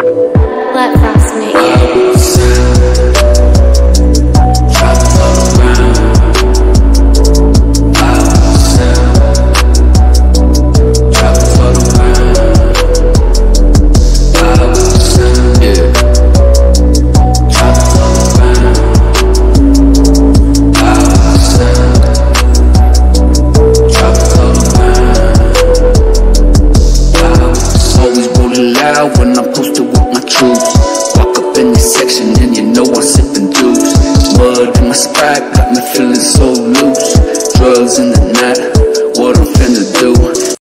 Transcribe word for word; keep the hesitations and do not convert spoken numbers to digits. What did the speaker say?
Let fascinate you. Travel all around. Wild sound. Travel all around. Wild sound. Yeah. Travel all around. Wild sound. Travel all around. Wild. Always rolling loud when I'm posted with my troops.